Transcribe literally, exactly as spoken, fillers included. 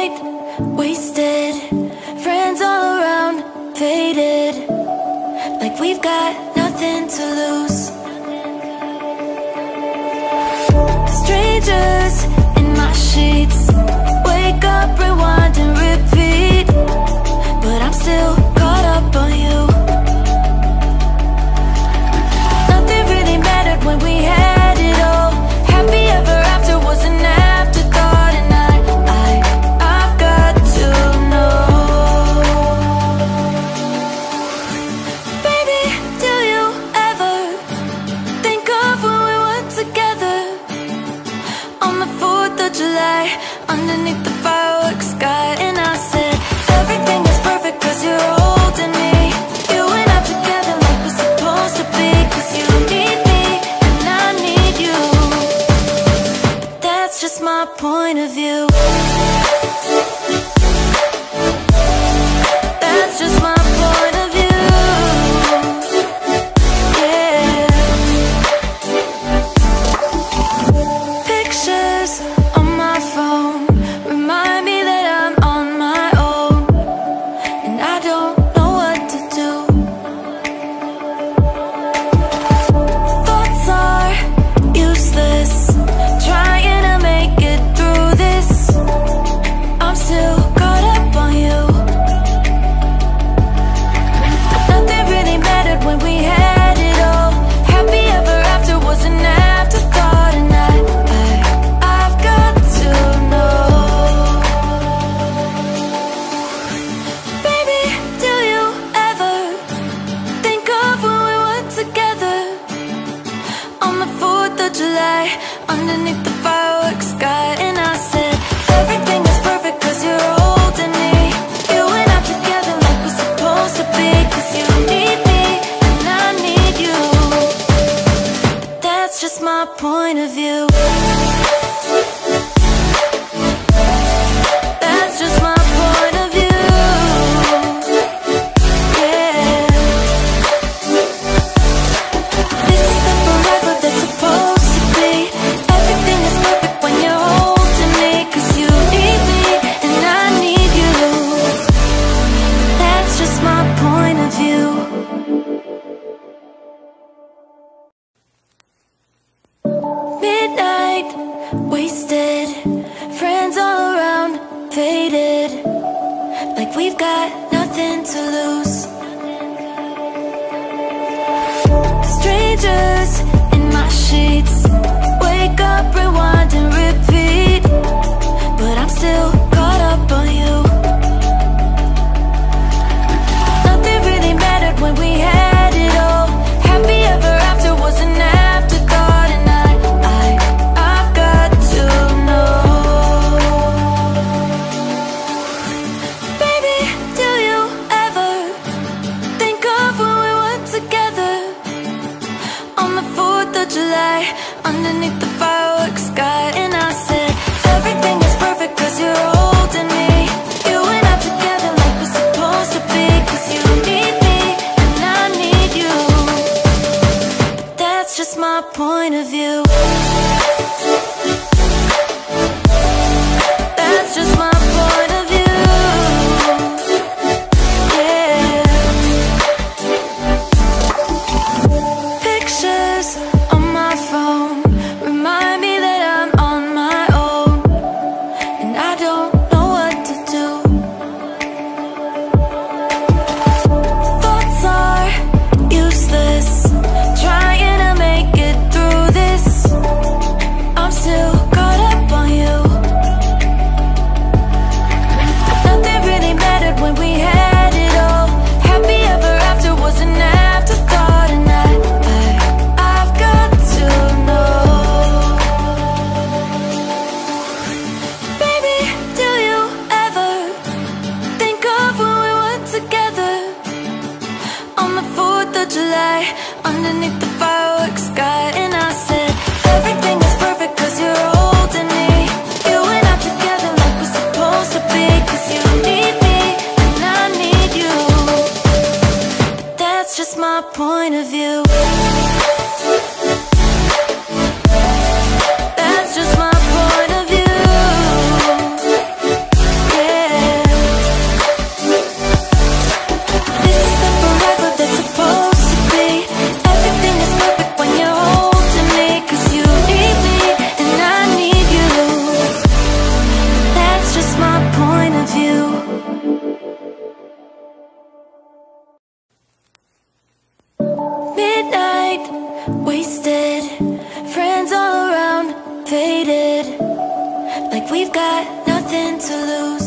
Midnight, wasted, friends all around, faded, like we've got nothing to lose. Strangers in my sheets, wake up, rewind and repeat, but I'm still caught up on you. Nothing really mattered when we had it all. Happy ever after was an afterthought, and I, I, I've got to know. Baby, do you ever think of when we were together on the fourth of July, underneath the fireworks sky? And I said, everything is perfect cause you're holding me. You and I together like we're supposed to be, cause you need me and I need you. But that's just my point of view. That's just my point of view. Yeah. Pictures on my phone remind me that I'm on my own, and I don't know what to do. Thoughts are useless, trying to make it through this. I'm still caught up on you. Nothing really mattered when we had it all. Happy ever after was an afterthought, and I, I, I've got to know. Baby, do you ever think of when we were together on the fourth of July, underneath the fireworks sky? And I said, everything is perfect cause you're holding me. You and I together like we're supposed to be, cause you need me and I need you. But that's just my point of view. That's just my point of view. Yeah. This is the forever that's supposed to be. Everything is perfect when you're holding me, cause you need me and I need you. That's just my point of view. Midnight, wasted, friends all around, faded, like we've got nothing to lose. Strangers in my sheets, wake up, rewind and repeat, but I'm still caught up on you. Nothing really mattered when we had it all. Happy ever after was an afterthought, and I, I, I've got to know. Baby, do you ever midnight, wasted, friends all around, faded, like we've got nothing to lose.